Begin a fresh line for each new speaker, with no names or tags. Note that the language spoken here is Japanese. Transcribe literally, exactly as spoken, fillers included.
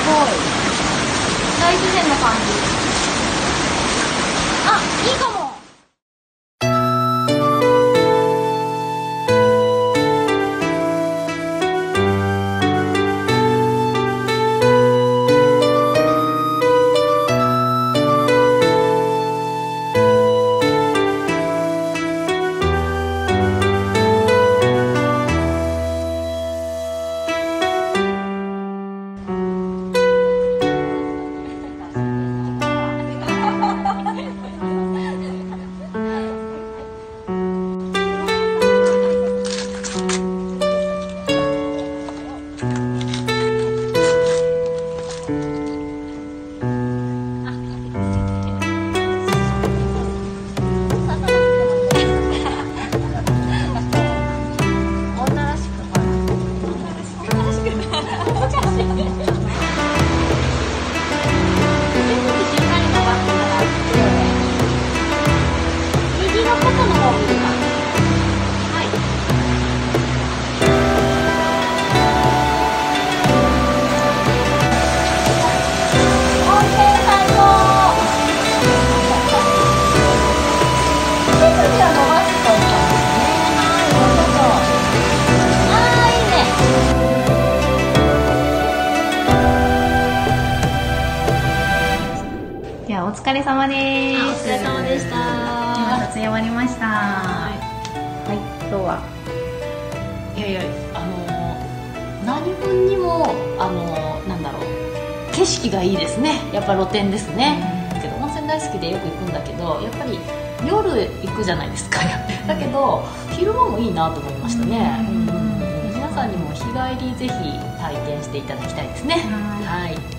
大自然な感じ。あ、いいかも。
お疲れ様です。
お疲れ様でした。
今撮影終わりました。はい、今日は。
いやいや、あの何分にもあのなんだろう、景色がいいですね。やっぱ露天ですね。だけど温泉大好きでよく行くんだけど、やっぱり夜行くじゃないですか。だけど昼間もいいなと思いましたね。うん、皆さんにも日帰りぜひ体験していただきたいですね。はい。